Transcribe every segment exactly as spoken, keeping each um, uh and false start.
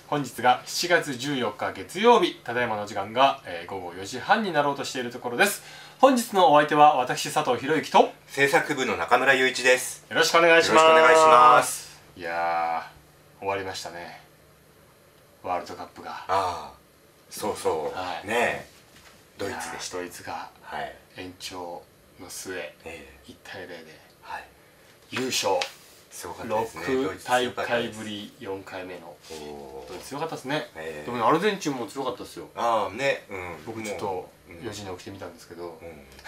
本日がしちがつじゅうよっか月曜日、ただいまの時間が、えー、ごごよじはんになろうとしているところです。本日のお相手は私佐藤博之と制作部の中村雄一です。 よろしくお願いします。 よろしくお願いします。 いやー、終わりましたね、ワールドカップが。 ああ、そうそう、はい、ねえ、ドイツでした。 ドイツが延長の末、はい、いったいゼロで、はい、優勝。すごかったですね。ろく大会ぶりよんかいめのドイツ、強かったですね。でもね、アルゼンチンも強かったですよ。 ああね、うん、 僕ちょっとよじに起きてみたんですけど、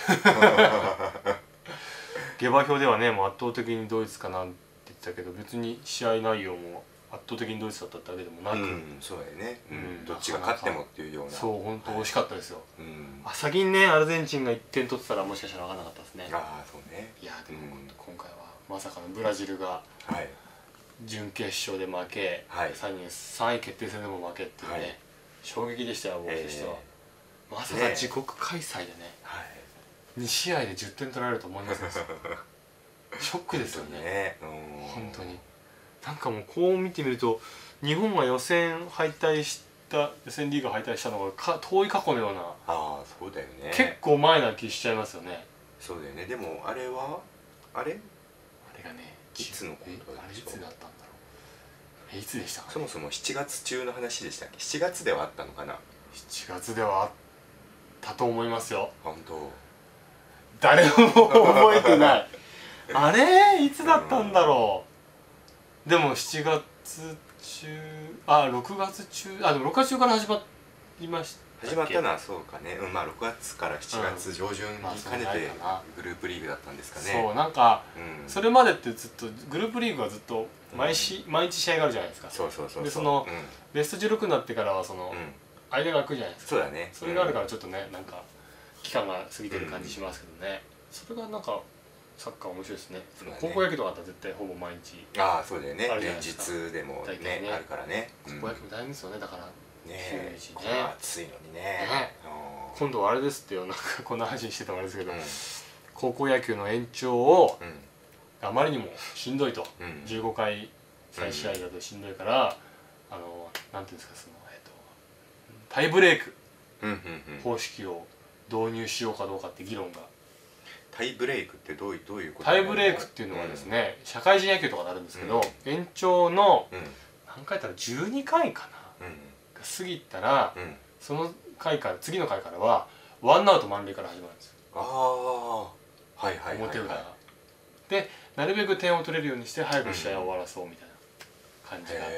下馬評ではね、もう圧倒的にドイツかなって言ってたけど、別に試合内容も圧倒的にドイツだったってわけでもなく、うん、 そうだよね、うん、どっちが勝ってもっていうような。 そう、本当美味しかったですよ。うん、あ、先にねアルゼンチンがいってん取ってたらもしかしたら分からなかったですね。 ああ、そうね。いやでも今回はまさかのブラジルが準決勝で負け、さんい決定戦でも負けっていうね、衝撃でしたよ、僕としては。まさか自国開催でね、に試合でじゅってん取られると思いませんでした。ショックですよね、本当に。なんかもうこう見てみると、日本が予選敗退した予選リーグ敗退したのがか遠い過去のような。 ああ、そうだよね。 結構前な気しちゃいますよね。 そうだよね。でもあれはあれあれがね、 いつのことあれいつだったんだろう。え、いつでしたかね。 そもそもしちがつ中の話でしたっけ。しちがつではあったのかな。 しちがつではあったと思いますよ。 本当。 誰も覚えてないあれいつだったんだろう。でもしちがつ中、あ、ろくがつ中、あ、でもろくがつ中から始まりました。 始まったのはそうかね、うん、まあろくがつからしちがつ上旬に兼ねてグループリーグだったんですかね。 そう、なんか、うん、それまでってずっとグループリーグはずっと毎日、うん、毎日試合があるじゃないですか。 そうそうそう。 でその、うん、ベストじゅうろくになってからはその、うん、間が空くじゃないですか。 そうだね。 それがあるからちょっとね、なんか期間が過ぎてる感じしますけどね、うん、それがなんかサッカー面白いですね。高校野球とかだったら絶対ほぼ毎日。 ああ、そうだよね。連日でもね、あるからね。 高校野球も大変ですよね、だから。 ね、暑いのにね。 今度はあれですってよ、なんかこんな話してたのあれですけど、高校野球の延長をあまりにもしんどいと、じゅうごかい再試合だとしんどいから、あのなんていうんですか、そのえっとタイブレーク方式を導入しようかどうかって議論が。 タイブレークってどういうどういうこと？ タイブレークっていうのはですね、社会人野球とかになるんですけど、延長の何回やったらじゅうにかいかなが過ぎたら、その回から次の回からはワンアウト満塁から始まるんですよ。 ああ、はいはいはい。 表裏が。で、なるべく点を取れるようにして早く試合を終わらそうみたいな感じがあって、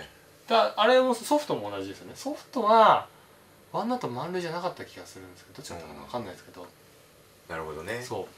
だあれもソフトも同じですよね。ソフトはワンアウト満塁じゃなかった気がするんですけど、どっちだったか分かんないですけど。 なるほどね。 そう。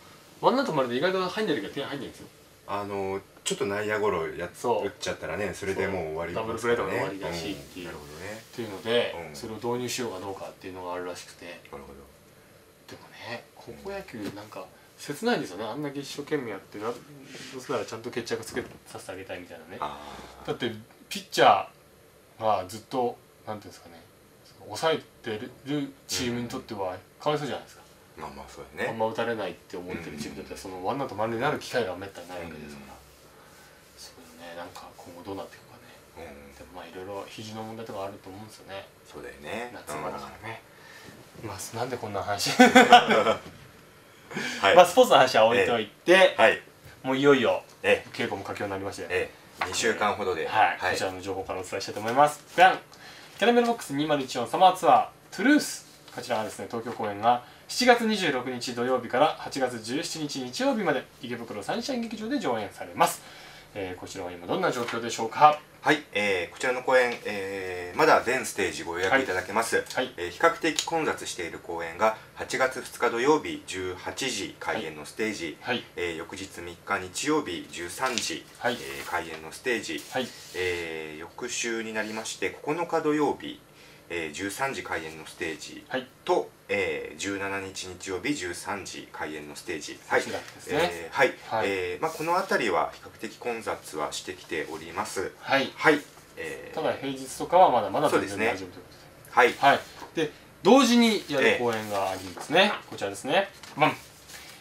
ワンアウト満塁で意外と入んない時は点入んないんですよ。 あのちょっと内野ゴロやっ打っちゃったらね、それでもう終わり、 ダブルプレーとかで終わりだしっていう、 なるほどね。 っていうので、それを導入しようかどうかっていうのがあるらしくて。なるほど。 でもね、高校野球なんか切ないんですよね。あんだけ一生懸命やってどうせならちゃんと決着つけさせてあげたいみたいなね。だってピッチャーがずっとなんていうんですかね、抑えてるチームにとってはかわいそうじゃないですか。 まあまあそうだね。 あんま打たれないって思ってるチームだったら、そのワンアウト満塁になる機会がめったにないわけですから、そういうね、なんか今後どうなっていくかね。でもまあいろいろ肘の問題とかあると思うんですよね。 そうだよね。 夏場だからね。まあなんでこんな話まあスポーツの話は置いておいて、もういよいよ稽古も佳境になりましてにしゅうかんほどでこちらの情報からお伝えしたいと思います。キャラメルボックスにせんじゅうよんサマーツアートゥルース、こちらはですね、東京公演がしちがつにじゅうろくにち土曜日からはちがつじゅうしちにち日曜日まで池袋サンシャイン劇場で上演されます。えー、こちらは今どんな状況でしょうか。 はい、えー、こちらの公演、えー、まだ全ステージご予約いただけます。はい、えー、比較的混雑している公演がはちがつふつか土曜日じゅうはちじ開演のステージ、はい、えー、翌日みっか日曜日じゅうさんじ、はい、えー、開演のステージ、はい、えー、翌週になりましてここのか土曜日えー、じゅうさんじ開演のステージと、はい、えー、じゅうしちにち日曜日じゅうさんじ開演のステージ、はい、はい、えー、まあこの辺りは比較的混雑はしてきております。はい、はい、 えー、ただ平日とかはまだまだ全然大丈夫ということで、はい、はい、で同時にやる公演がありますね。こちらですね。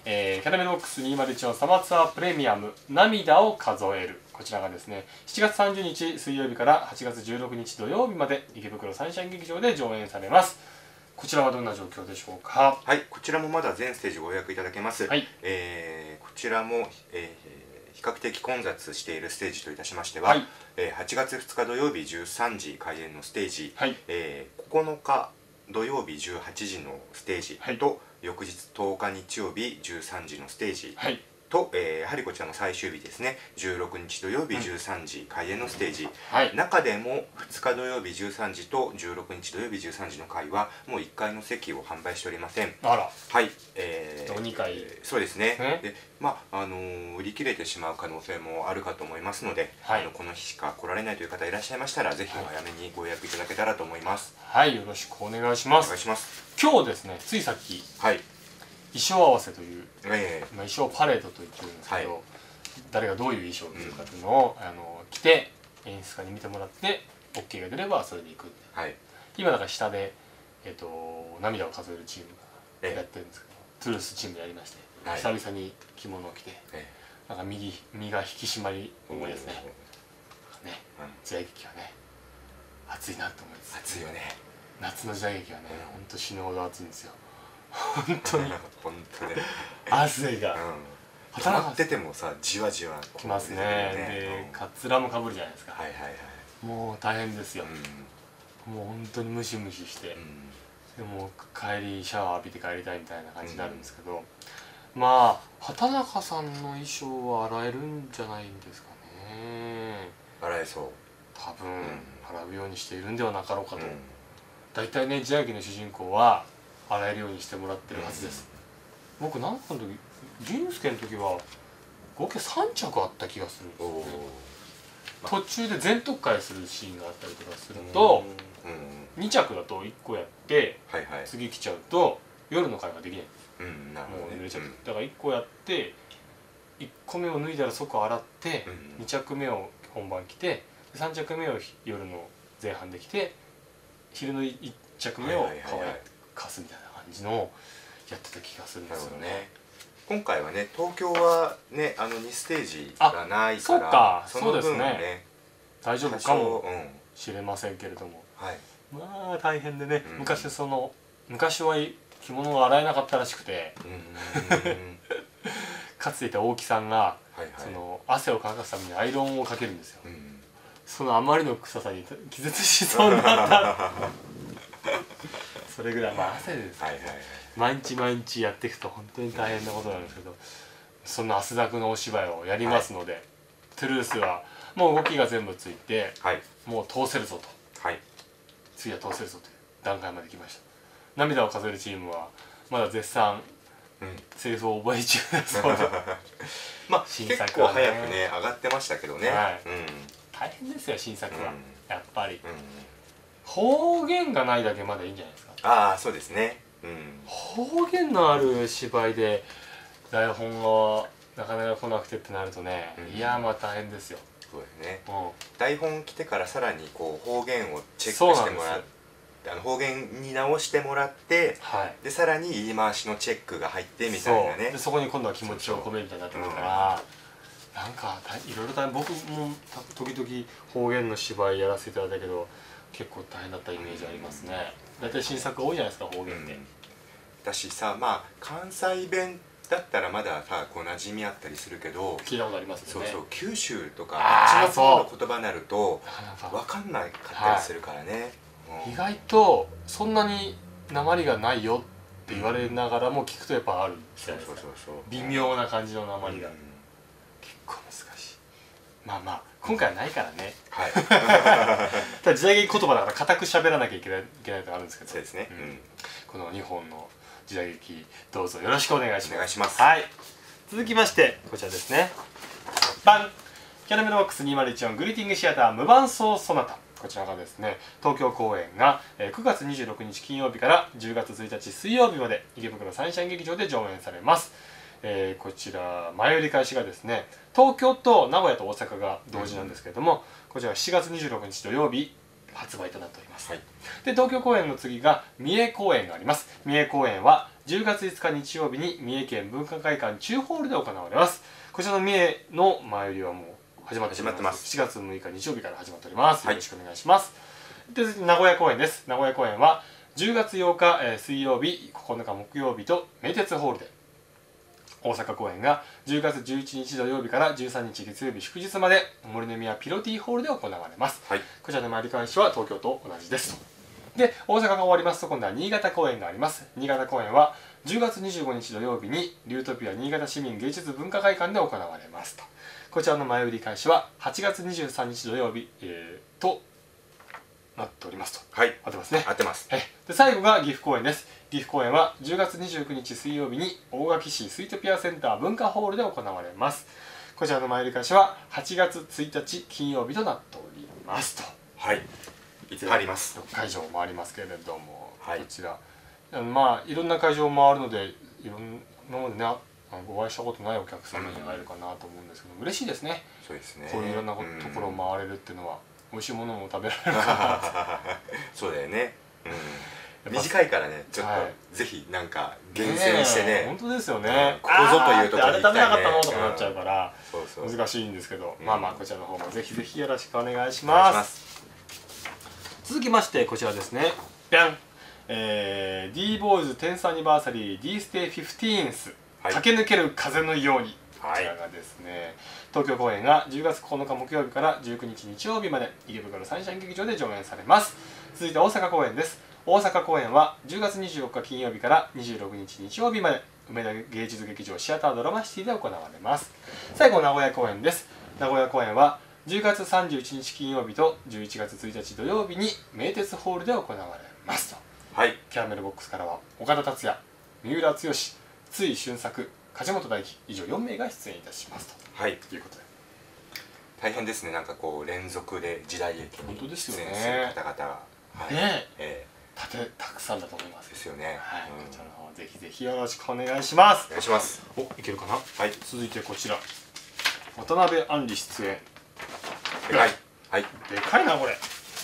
えー、キャラメルボックスにせんじゅういちのサマーツアープレミアム涙を数える、こちらがですねしちがつさんじゅうにち水曜日からはちがつじゅうろくにち土曜日まで池袋サンシャイン劇場で上演されます。こちらはどんな状況でしょうか。 はい、こちらもまだ全ステージご予約いただけます。はい、えー、こちらも、えー、比較的混雑しているステージといたしましては、はい、えー、はちがつふつか土曜日じゅうさんじ開演のステージ、はい、えー、ここのか土曜日じゅうはちじのステージと、はい、翌日とおか日曜日じゅうさんじのステージ、はい、と、えー、やはりこちらの最終日ですねじゅうろくにち土曜日じゅうさんじ開演のステージ、はい、中でもふつか土曜日じゅうさんじとじゅうろくにち土曜日じゅうさんじの回はもういっかいの席を販売しておりません。 あら、 はい、えー、にかい、 えー、そうですね。でまああのー、売り切れてしまう可能性もあるかと思いますので、はい、あのこの日しか来られないという方いらっしゃいましたらぜひお早めにご予約いただけたらと思います。 はい、よろしくお願いします。 お願いします。 今日ですね、ついさっき、はい、衣装合わせという、えー、まあ衣装パレードと言ってるんですけど、はい、誰がどういう衣装を着るかというのを、うん、あの着て演出家に見てもらって オーケー が出ればそれでいく、はい、今だから下で、えー、と涙を数えるチームがやってるんですけど、えー、トゥルースチームでやりまして、はい、久々に着物を着て、えー、なんか右身が引き締まり重いですね。ね、時代劇はね暑いなと思います。 暑いよね。 夏の時代劇はね、ほんと死ぬほど暑いんですよ。本当に本当ね汗が、 溜まっててもさじわじわきますね。でカツラもかぶるじゃないですか。はいはいはい、もう大変ですよ。もう本当にムシムシして、でも帰りシャワー浴びて帰りたいみたいな感じになるんですけど、まあ畑中さんの衣装は洗えるんじゃないんですかね。 洗えそう、 多分洗うようにしているんではなかろうかと。大体ね時代劇の主人公は洗えるようにしてもらってるはずです。うん、僕なんかの時仁助の時は合計さんちゃくあった気がするんですよね。途中で全特会するシーンがあったりとかすると、うん、にちゃくだといっこやって、はいはい、次来ちゃうと夜の会ができないんです、うん、なるほどね、もう濡れちゃう、うん、だからいっこやっていっこめを脱いだら即洗って、うん、にちゃくめを本番着てさんちゃくめを夜の前半で着て昼のいっちゃくめを乾いて貸すみたいな感じのやってた気がするんですよね。 今回はね東京はねあのにステージがないから、 そうか、そうですね、大丈夫かもしれませんけれども、はい、まあ大変でね、うん、昔その昔は着物が洗えなかったらしくて、かつていた大木さんが、はいはい、その汗を乾かすためにアイロンをかけるんですよ。うん、そのあまりの臭さに気絶しそうになったそれぐらい、まあ汗ですけど、毎日毎日やっていくと本当に大変なことなんですけど、そんな汗だくのお芝居をやりますので、はい、トゥルースはもう動きが全部ついて、はい、もう通せるぞと、はい、次は通せるぞという段階まで来ました。涙を数えるチームはまだ絶賛、うん、セリフを覚え中だそうでまあ新作は、ね、結構早くね上がってましたけどね、はい、 うん、大変ですよ新作は、うん、やっぱり、うん、方言がないだけまだいいんじゃないですか。 ああそうですね、 うん、方言のある芝居で台本がなかなか来なくてってなるとね、うん、いやまあ大変ですよ。 そうですね、うん、台本来てからさらにこう方言をチェックしてもらってあの方言に直してもらって、はい、でさらに言い回しのチェックが入ってみたいなね。 そ, でそこに今度は気持ちを込めるみたいになってくるから、うん、なんかいろいろ大変。僕も時々方言の芝居やらせていただいたけど結構大変だったイメージありますね。大体新作多いじゃないですか方言って、うん、 だしさまあ関西弁だったらまださこう馴染みあったりするけど、 聞いたことありますよね。 そうそう九州とかあっちの方の言葉になると分かんないかったりするからね、 はい、意外とそんなに訛りがないよって言われながらも聞くとやっぱあるじゃないですか。微妙な感じの訛りが、うん、結構難しい。まあまあ今回はないからね、はい、ただ時代劇言葉だから固く喋らなきゃいけないいけないとあるんですけど、 そうですね、 うん、この日本の時代劇どうぞよろしくお願いします。 お願いします。 はい、続きましてこちらですね。バンキャラメルボックスにせんじゅういちグリーティングシアター無伴奏ソナタ、こちらがですね東京公演がくがつにじゅうろくにち金曜日からじゅうがつついたち水曜日まで池袋サンシャイン劇場で上演されます。えー、こちら前売り開始がですね東京と名古屋と大阪が同時なんですけれども、うん、こちらしちがつにじゅうろくにち土曜日発売となっております、はい、で東京公演の次が三重公演があります。三重公演はじゅうがついつか日曜日に三重県文化会館中ホールで行われます。こちらの三重の前売りはもう始まってます。しちがつむいか日曜日から始まっております。よろしくお願いします、はい、で名古屋公演です。名古屋公演はじゅうがつようか、えー、水曜日、ここのか木曜日と名鉄ホールで、大阪公演がじゅうがつじゅういちにち土曜日からじゅうさんにち月曜日祝日まで森の宮ピロティホールで行われます、はい、こちらの前売り開始は東京と同じです。で大阪が終わりますと今度は新潟公演があります。新潟公演はじゅうがつにじゅうごにち土曜日にリュートピア新潟市民芸術文化会館で行われますと。こちらの前売り開始ははちがつにじゅうさんにち土曜日、えー、となっておりますと。 はい、 合ってますね。 合ってます。 で最後が岐阜公演です。岐阜公演はじゅうがつにじゅうくにち水曜日に大垣市スイートピアセンター文化ホールで行われます。こちらの前売り開始ははちがつついたち金曜日となっておりますと。 はい、いつあります。 ろっかいじょうもありますけれども、 はい、 こちらまあいろんな会場を回るのでいろんなものでねお会いしたことないお客様に会えるかなと思うんですけど、嬉しいですね。 そうですね。 こういういろんなところを回れるっていうのは美味しいものも食べられるかなそうだよね、うん、短いからね、ちょっと、はい、ぜひなんか厳選してね、 本当ですよね、 ここぞというところに行きたいね。あれ食べなかったのとかなっちゃうから、うん、そうそう難しいんですけど、うん、まあまあこちらの方もぜひぜひよろしくお願いします。ます続きましてこちらですね、ぴゃん、えー、D ボーイズテンスアニバーサリー D ステイフィフティーンス、はい、駆け抜ける風のように、こちらがですね、はい、東京公演がじゅうがつここのか木曜日からじゅうくにち日曜日まで池袋サンシャイン劇場で上演されます。続いて大阪公演です。大阪公演はじゅうがつにじゅうよっか金曜日からにじゅうろくにち日曜日まで梅田芸術劇場シアタードラマシティで行われます。最後名古屋公演です。名古屋公演はじゅうがつさんじゅういちにち金曜日とじゅういちがつついたち土曜日に名鉄ホールで行われますと。はい、キャラメルボックスからは岡田達也、三浦剛、津井俊作、梶本大輝以上よんめいが出演いたしますと、はい、いうことで大変ですね。なんかこう連続で時代劇に出演する方々が、 はい、ねえー、たてたくさんだと思いますですよね。 はい、うん、こちらの方ぜひぜひよろしくお願いします。 お願いします。 お、いけるかな。はい、続いてこちら渡辺杏里出演。 でかい、はい、 でかいなこれ。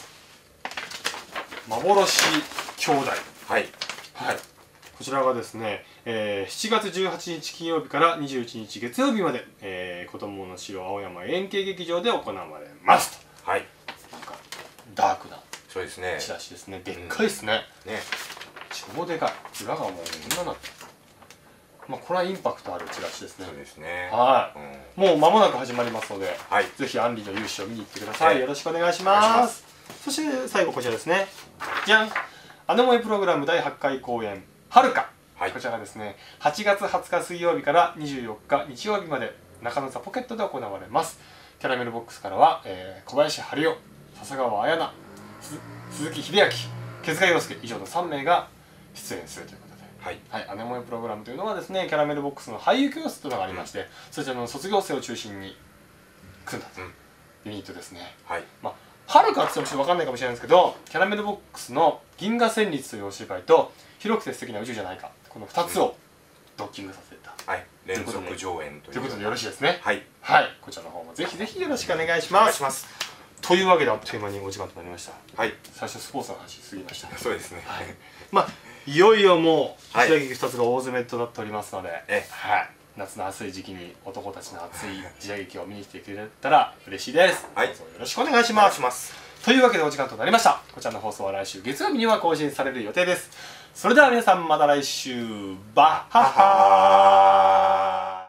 幻兄弟、はい、はい、こちらがですね、えー、しちがつじゅうはちにち金曜日からにじゅういちにち月曜日まで、えー、子供の城青山円形劇場で行われますと。はい、なんかダークなそうですねチラシですね。でっかいですね、うん、ね、超でかい。裏がもうこんななって、まあこれはインパクトあるチラシですね。 そうですね。 はい、うん、もう間もなく始まりますので、はい、ぜひアンリの勇姿を見に行ってください。よろしくお願いします。そして最後こちらですね、じゃん、アネモイプログラムだいはちかい公演はるか、はい、こちらがですねはちがつはつか水曜日からにじゅうよっか日曜日まで中野座ポケットで行われます。キャラメルボックスからは、えー、小林春代、笹川彩菜、鈴木秀明、毛塚洋介以上のさんめいが出演するということで、はいはい、アネモイプログラムというのはですねキャラメルボックスの俳優教室というのがありまして、うん、そちらの卒業生を中心に組んだというユニットですね。はい、まあはるかって言ってもちょっと分かんないかもしれないんですけど、キャラメルボックスの銀河旋律というお芝居と広くて素敵な宇宙じゃないか、このふたつをドッキングさせた、 はい、連続上演というということでよろしいですね。 はい、 はい、こちらの方もぜひぜひよろしくお願いします。お願いします。というわけであっという間にお時間となりました。はい、最初スポーツの話しすぎました。 そうですね。 はい、まあいよいよもう時代劇ふたつが大詰めとなっておりますので、はい、夏の暑い時期に男たちの熱い時代劇を見に来てくれたら嬉しいです。はい、どうぞよろしくお願いします。お願いします。というわけでお時間となりました。こちらの放送は来週月曜日には更新される予定です。それでは皆さんまた来週、バッハッハ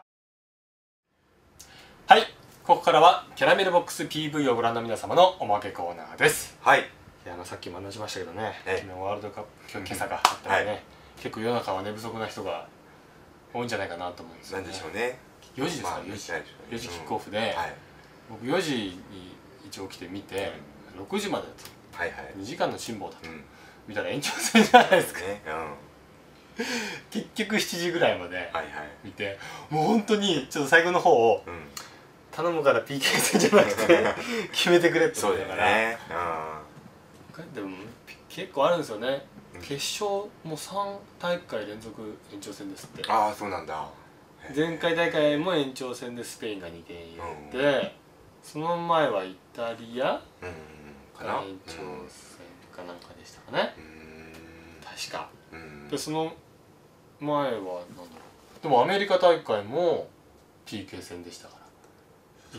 ー。はい、ここからはキャラメルボックス ピーブイ をご覧の皆様のおまけコーナーです。はい、いやあのさっきも話しましたけどね、昨日ワールドカップ今日今朝があったらね、はい、結構世の中は寝不足な人が多いんじゃないかなと思うんですよね。 なんでしょうね。 よじですか、まあ、よじ、よじキックオフで、うん、はい、僕よじに一応起きて見て、うん、ろくじまでだと、はいはい、にじかんの辛抱だと、うん、見たら延長戦じゃないですか、ね、うん、結局しちじぐらいまで見て、はいはい、もう本当にちょっと最後の方を、うん、頼むから ピーケー 戦じゃなくて決めてくれって言ったから、ね、うん、でも結構あるんですよね。決勝もさんだいかい連続延長戦ですって。 ああ、そうなんだ。 前回大会も延長戦でスペインがにてん入れて、うん、その前はイタリア、うん、 かな。 世界挑戦かなんかでしたかね、うん、確か、うん、でその前はなんだろう、でもアメリカ大会も ピーケー 戦でしたから。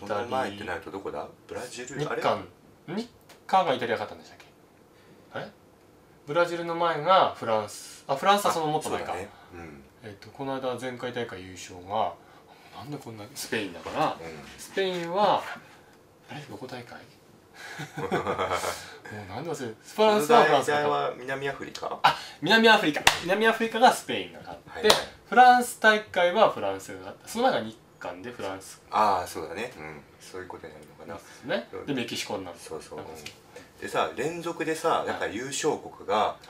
その前ってなるとどこだ？ブラジル？ 日韓日韓がイタリア勝ったんでしたっけ？あれブラジルの前がフランス、あフランスはそのもっと前か、ね、うん、えっとこの間前回大会優勝がなんでこんなスペインだから、うん、スペインはあれどこ大会もうなんで忘れる。フランスはフランスは南アフリカ、 あ南アフリカ南アフリカがスペインが勝って、はい、フランス大会はフランスが勝った。その前が日韓でフランス、 ああそうだね、うん、そういうことになるのかなですね。でメキシコになる。 そうそう、でさ連続でさやっぱり優勝国が、はい、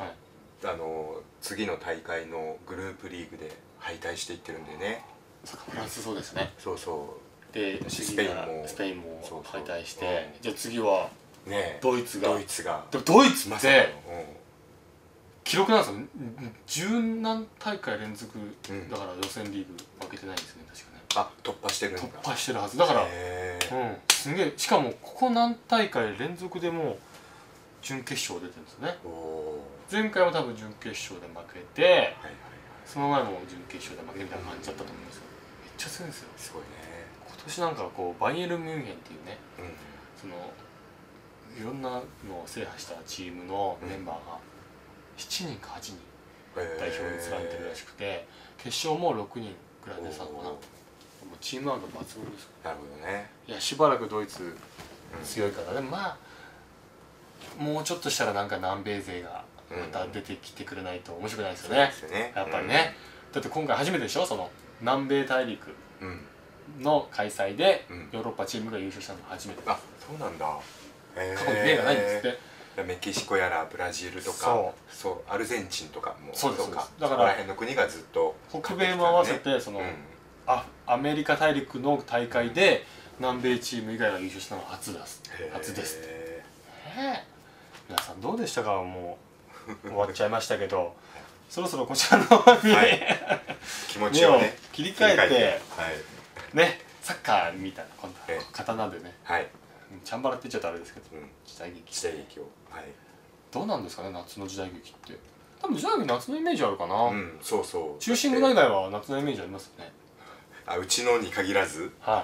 あの次の大会のグループリーグで敗退していってるんだよね。 フランスそうですね。 そうそうでスペインもスペインも敗退して、じゃあ次はドイツが、 ドイツがでもドイツって記録なんですよ。十何大会連続だから予選リーグ負けてないんですね、確かね。 あ、突破してるんだ。 突破してるはずだから、うん、すげえ。しかもここ何大会連続でも準決勝出てるんですよね。前回も多分準決勝で負けて、はいはいはい、その前も準決勝で負けてみたいな感じだったと思うんですよ。めっちゃ強いんですよ。 すごいね。 今年なんかこうバイエルンミュンヘンっていうね、うん、そのいろんなのを制覇したチームのメンバーがしちにんかはちにん代表に連ねてるらしくて、決勝もろくにんぐらいでさ、もうチームワーク抜群です。 なるほどね。 いやしばらくドイツ強いから、でもまあもうちょっとしたらなんか南米勢がまた出てきてくれないと面白くないですよね、やっぱりね。だって今回初めてでしょ、その南米大陸の開催でヨーロッパチームが優勝したのが初めて。 あ、そうなんだ。 過去に例がないんですって。 メキシコやらブラジルとか、そうそうアルゼンチンとかもそうです。 か、だからここら辺の国がずっと北米も合わせてその、うん、あアメリカ大陸の大会で南米チーム以外が優勝したのは初です。初ですって。ええ、皆さんどうでしたか？もう終わっちゃいましたけどそろそろこちらの方に、はい、 気持ちをね切り替えて、はい、ねサッカーみたいな今度は刀でね、はい、チャンバラって言っちゃうとあれですけど、うん、時代劇時代劇を、はい、 どうなんですかね、夏の時代劇って。多分時代劇夏のイメージあるかな。 うん、そうそう。 中心部以外は夏のイメージありますよね。 あ、うちのに限らず、 はい、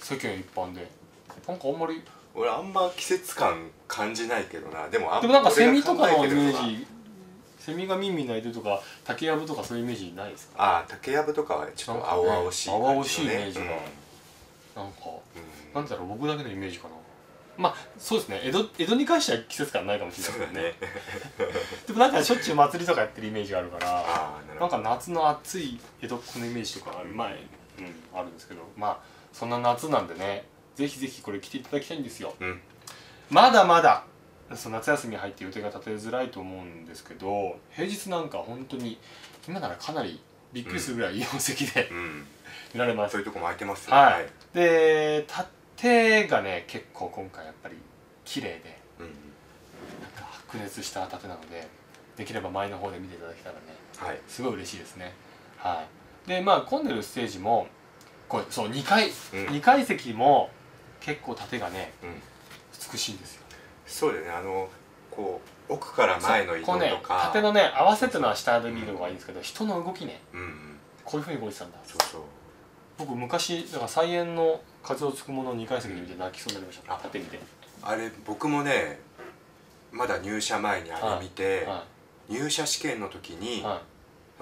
世間一般でなんかあんまり俺あんま季節感感じないけどな。でもあんでもなんかセミとかのイメージ、セミがミンミン鳴いてるとか竹やぶとかそういうイメージないですか？ ああ、竹やぶとかはちょっと青々しい感じのね、 青々しいイメージが、うん、なんか、うん、なんだろう、僕だけのイメージかな。まあそうですね、江戸、江戸に関しては季節感ないかもしれないですけどねでもなんかしょっちゅう祭りとかやってるイメージがあるから、な, なんか夏の暑い江戸っ子のイメージとかある前、うん、あるんですけど、まあそんな夏なんでね、ぜひぜひこれ来ていただきたいんですよ、うん、まだまだその夏休み入って予定が立てづらいと思うんですけど、平日なんか本当に今ならかなりびっくりするぐらいいいお席で、うん、見られます。 そういうとこも空いてますよ、 はい、はい、で縦がね結構今回やっぱり綺麗で、うん、なんか白熱した縦なので、できれば前の方で見ていただけたらね、はい、すごい嬉しいですね。はい、でまあ混んでるステージもこれそうにかい、うん、にかい席も結構縦がね、うん、美しいんですよ。 そうだよね、あのこう奥から前の移動とか、 ね、縦のね合わせてのは下で見るのがいいんですけど、うん、人の動きね、うんうん、こういうふうに動いてたんだ。そうそう、僕昔だから菜園の風をつくものをにかい席で見て泣きそうになりました。縦見て。 あれ僕もねまだ入社前にあれ見て、はいはい、入社試験の時に、はい、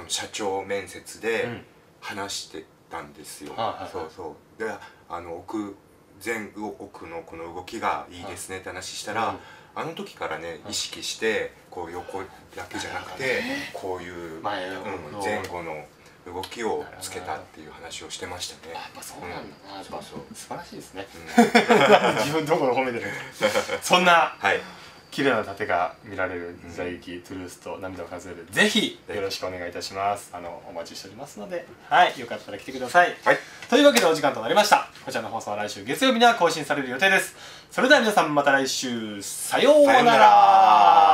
社長面接で話してたんですよ。そうそうで、あの奥前奥のこの動きがいいですねって話したら、はい、あの時からね意識してこう横だけじゃなくてこういう前後の動きをつけたっていう話をしてましたね。 やっぱそうなんだな、やっぱ素晴らしいですね。自分どころ褒めてる。そんな綺麗な盾が見られる時代劇トゥルースと涙を数える、ぜひよろしくお願いいたします。あのお待ちしておりますので、はい、よかったら来てください。はい、というわけでお時間となりました。こちらの放送は来週月曜日には更新される予定です。それでは皆さんまた来週、さようなら。